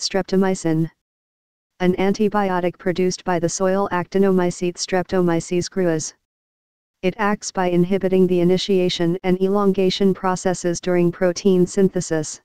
Streptomycin. An antibiotic produced by the soil actinomycete Streptomyces gruas. It acts by inhibiting the initiation and elongation processes during protein synthesis.